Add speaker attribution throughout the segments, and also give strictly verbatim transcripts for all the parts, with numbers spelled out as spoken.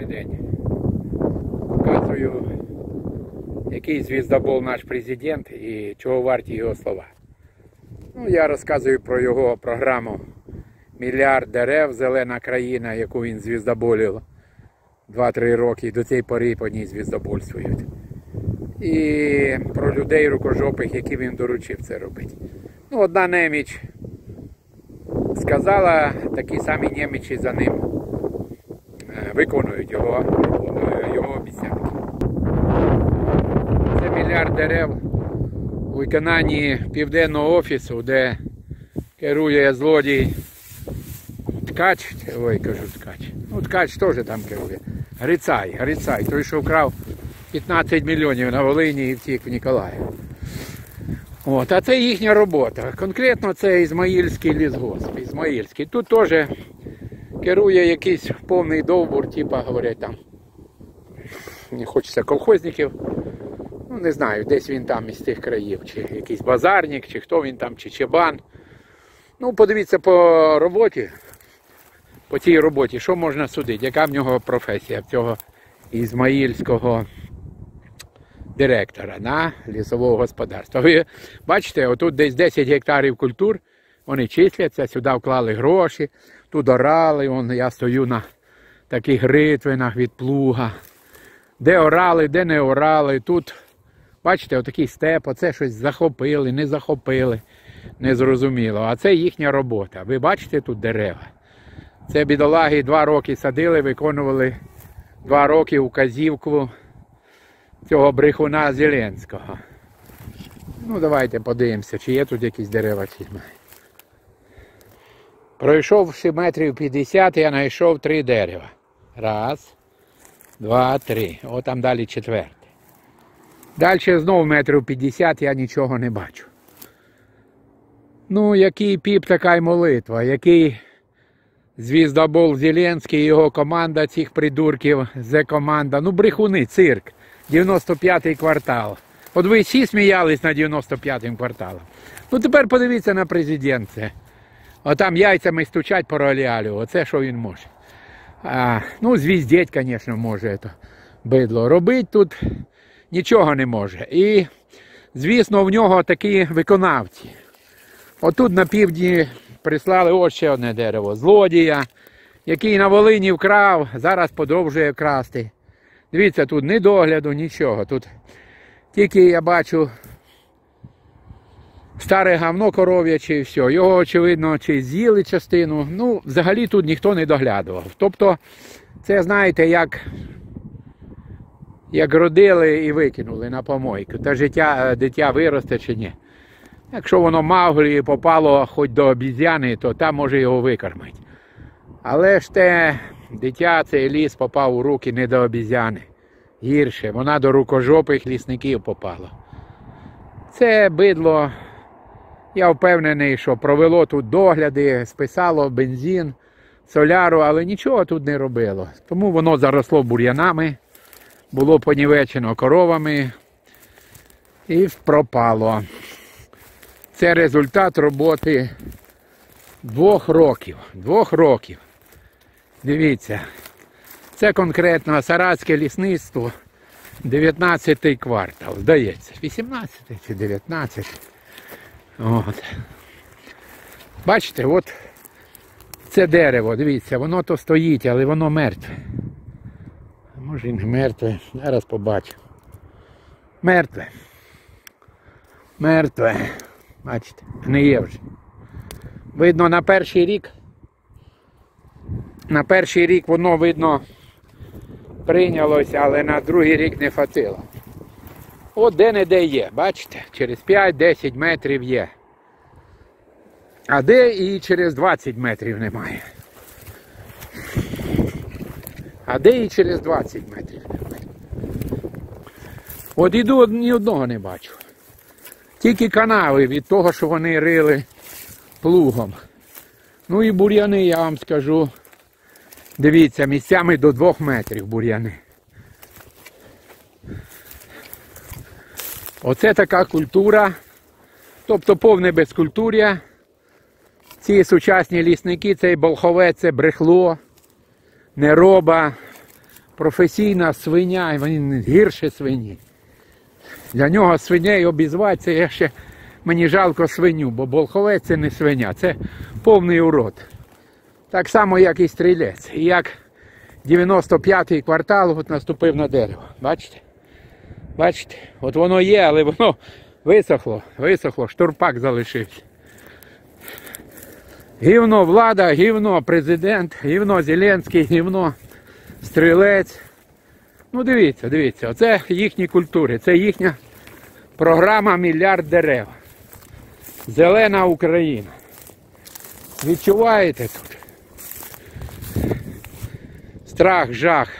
Speaker 1: день. Показую, який звіздобол наш президент і чого варті його слова. Ну, я розказую про його програму «Мільярд дерев. Зелена країна», яку він звіздоболив два-три роки, до цієї пори по ній звіздобольствують. І про людей рукожопих, які він доручив це робити. Ну, одна неміч сказала, такі самі немічі за ним виконують його, його обіцянки. Це мільярд дерев у виконанні Південного офісу, де керує злодій Ткач, ой, кажу Ткач, ну Ткач теж там керує, Грицай, Грицай, той, що вкрав п'ятнадцять мільйонів на Волині і втік в Ніколаїв. От, а це їхня робота. Конкретно це Ізмаїльський лісгосп. Ізмаїльський. Тут теж керує якийсь повний довбур, типа, говорять там, не хочеться колхозників. Ну, не знаю, десь він там із тих країв, чи якийсь базарник, чи хто він там, чи чебан. Ну, подивіться по роботі, по цій роботі, що можна судити, яка в нього професія, в цього ізмаїльського директора на лісового господарства. Ви бачите, отут десь десять гектарів культур, вони числяться, сюди вклали гроші, тут орали, вон я стою на таких ритвинах від плуга. Де орали, де не орали, тут, бачите, отакий степ, оце щось захопили, не захопили, незрозуміло. А це їхня робота. Ви бачите тут дерева? Це бідолаги два роки садили, виконували два роки указівку цього брехуна Зеленського. Ну, давайте подивимося, чи є тут якісь дерева, чи немає. Пройшовши метрів п'ятдесят, я знайшов три дерева. Раз, два, три. О, там далі четверте. Далі знову метрів п'ятдесят, я нічого не бачу. Ну, який піп, така й молитва. Який звіздобол Зеленський і його команда цих придурків, Зе-команда. Ну, брехуни, цирк. дев'яносто п'ятий квартал. От ви всі сміялись на дев'яносто п'ятим кварталом. Ну, тепер подивіться на президента. Отам яйцями стучать по роялю. Оце що він може. А, ну, звіздеть, звісно, може це бидло. Робить тут нічого не може. І, звісно, в нього такі виконавці. Отут на півдні прислали ось ще одне дерево. Злодія, який на Волині вкрав, зараз подовжує красти. Дивіться, тут ні догляду, нічого. Тут тільки я бачу старе гавно коров'яче і все. Його, очевидно, чи з'їли частину. Ну, взагалі тут ніхто не доглядував. Тобто, це, знаєте, як, як родили і викинули на помойку. Та життя, дитя виросте чи ні. Якщо воно Мауглі попало хоч до обіз'яни, то там може його викормити. Але ж те дитя, цей ліс попав у руки не до обіз'яни. Гірше, вона до рукожопих лісників попала. Це бидло, я впевнений, що провело тут догляди, списало бензин, соляру, але нічого тут не робило. Тому воно заросло бур'янами, було понівечено коровами і пропало. Це результат роботи двох років. Двох років. Дивіться, це конкретно Саратське лісництво, дев'ятнадцятий квартал, здається, вісімнадцятий чи дев'ятнадцятий. От. Бачите, от це дерево, дивіться, воно то стоїть, але воно мертве. Може і не мертве, зараз побачу. Мертве. Мертве. Бачите, гниє вже. Видно, на перший рік, на перший рік воно, видно, прийнялося, але на другий рік не хватило. От де-не-де є, бачите, через п'ять-десять метрів є. А де і через двадцять метрів немає. А де і через двадцять метрів немає. От іду, ні одного не бачу. Тільки канави від того, що вони рили плугом. Ну і бур'яни, я вам скажу, дивіться, місцями до двох метрів бур'яни. Оце така культура, тобто повне безкультур'я. Ці сучасні лісники, цей болховець, це брехло, нероба, професійна свиня, і він гірше свині. Для нього свиней обізвати, це я ще, мені жалко свиню, бо Болховець це не свиня, це повний урод. Так само, як і стрілець. І як дев'яносто п'ятий квартал от наступив на дерево. Бачите? Бачите? От воно є, але воно висохло, висохло, штурпак залишився. Гівно влада, гівно президент, гівно Зеленський, гівно стрілець. Ну дивіться, дивіться, оце їхні культури, це їхня програма «Мільярд дерев». Зелена Україна. Відчуваєте тут? Страх, жах.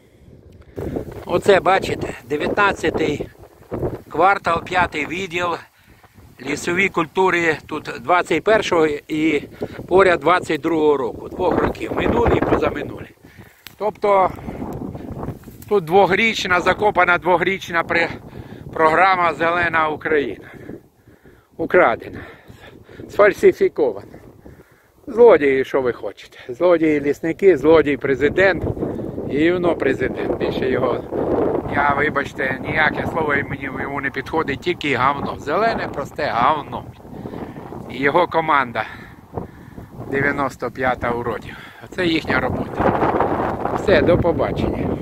Speaker 1: Оце, бачите, дев'ятнадцятий квартал, п'ятий відділ. Лісові культури тут двадцять першого і поряд двадцять другого року. Двох років. Минулі і позаминулі. Тобто тут двохрічна, закопана двохрічна програма «Зелена Україна». Украдена. Сфальсифікована. Злодії, що ви хочете. Злодії лісники, злодій президент. І воно президент. Більше його, я, вибачте, ніяке слово мені йому не підходить, тільки говно. Зелене, просте говно. І його команда дев'яносто п'ята уродів. Це їхня робота. Все, до побачення.